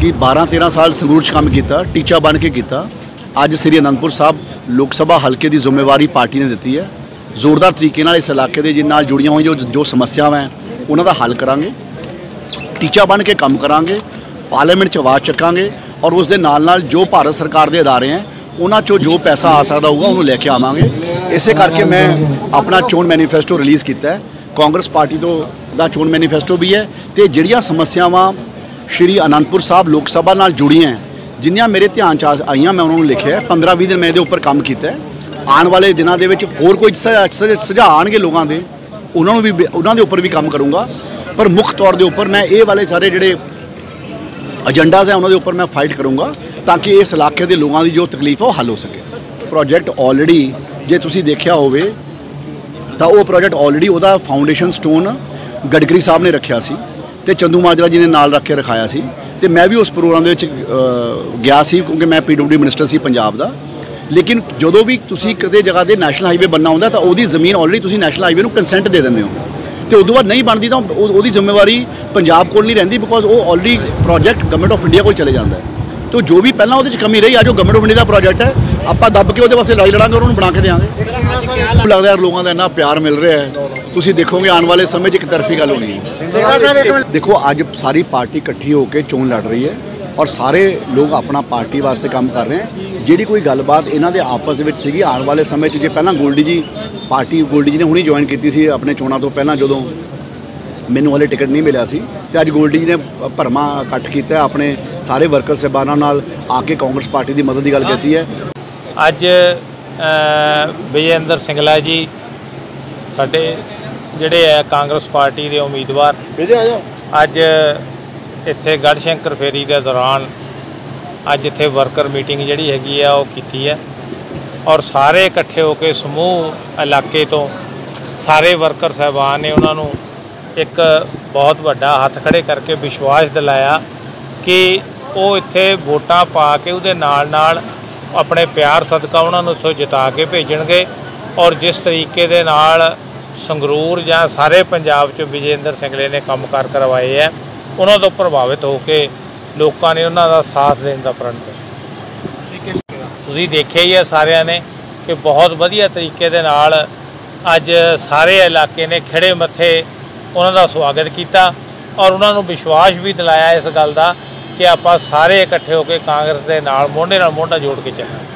कि 12-13 साल संगरूर च काम किया, टीचा बन के किया। अज श्री आनंदपुर साहब लोक सभा हल्के की जिम्मेवारी पार्टी ने दी है। जोरदार तरीके नाल इस इलाके के जिन नाल जुड़ियां हुई जो समस्यावां हैं उन्हां दा हल करांगे, टीचा बन के काम करांगे, पार्लीमेंट च आवाज़ चकांगे और उस दे नाल जो भारत सरकार के अदारे हैं उन्हां चों जो पैसा आ सकदा होगा उन्होंने लैके आवांगे। इस करके मैं अपना चोण मैनीफेस्टो रिलीज़ किया है। कांग्रेस पार्टी तो दा चोण मैनीफेस्टो भी है तो जिहड़ियां समस्यावां श्री आनंदपुर साहब लोक सभा नाल जुड़ियां जिन्नियां मेरे ध्यान च आईयां मैं उन्होंने लिखिया 15-20 दिन मैं इहदे उपर काम किया है। आने वाले दिनों के विच होर कोई सुझाव आउणगे लोगों के उन्होंने भी उन्होंने उपर भी काम करूँगा, पर मुख तौर के उपर मैं ये वाले सारे जिहड़े एजेंडाज हैं उन्होंने उपर मैं फाइट करूँगा ताकि इस इलाके के लोगों की जो तकलीफ है वो हल हो सके। प्रोजेक्ट ऑलरेडी जे तुसीं देखिया होवे तो वो प्रोजेक्ट ऑलरेडी उसका फाउंडेशन स्टोन गडकरी साहब ने रखा सी ते चंदू माजरा जी ने नाल रख के रखाया सी ते मैं भी उस प्रोग्राम दे गया सी क्योंकि मैं PWD मिनिस्टर सी पंजाब दा। लेकिन जदों भी तुसीं किसी जगह ते नैशनल हाईवे बनना होंदा तो उसकी जमीन ऑलरेडी तुसीं नैशनल हाईवे नूं कंसेंट दे दिंदे हो तो उस बाद नहीं बनती तो उसकी जिम्मेवारी पंजाब कोल नहीं रहिंदी बिकॉज वो already project government of India को चले जाता है। तो जो भी पहला वो कमी रही आज गवर्नमेंट ऑफ इंडिया का प्रोजेक्ट है आप दब के वो वास्ते लड़ाई लड़ांगे और उन्होंने बना के देंगे। लगता है लोगों का इन्ना प्यार मिल रहा है, तुसीं देखोगे आने वाले समय एक तरफी गल होनी है। देखो अज सारी पार्टी इकट्ठी होकर चोन लड़ रही है और सारे लोग अपना पार्टी वास्ते काम कर रहे हैं। जी कोई गलबात इन्हों के आपस में सी आने वाले समय जो पहला गोल्डी जी पार्टी गोल्डी जी ने हुणी ज्वाइन की अपने चोणों तो पहला जो मैनू हले टिकट नहीं मिला सी तो अज गोल्डी जी ने भरमा इकट्ठ किया अपने सारे वर्कर साहबानों नाल आके कांग्रेस पार्टी की मदद की गल की है। अज विजयइंदर सिंगला जी साडे जिहड़े है कांग्रेस पार्टी के उम्मीदवार अज इत्थे गढ़शंकर फेरी के दौरान अज इत्थे वर्कर मीटिंग जिहड़ी हैगी है वो कीती है और सारे इकट्ठे होकर समूह इलाके तो सारे वर्कर साहबान ने उन्होंने एक बहुत बड़ा हथ खड़े करके विश्वास दिलाया कि वो इत्थे वोटां पा के उहदे नाल नाल अपने प्यार सदका उन्होंने उत्थों जिता के भेजणगे और जिस तरीके दे नाल संगरूर जां सारे पंजाब च विजयइंदर सिंगले ने काम कार करवाए है उन्होंने तो प्रभावित होकर लोगों ने उन्हों का साथ देने का प्रण किया। तुसीं देखिया ही है सारिया ने कि बहुत वधिया तरीके दे नाल अज सारे इलाके ने खड़े मत्थे उन्हों स्वागत किया और उन्होंने विश्वास भी दिलाया इस गल का कि आप सारे इकट्ठे होकर कांग्रेस के नाल मोढे नाल मोढा जोड़ के चलांगे।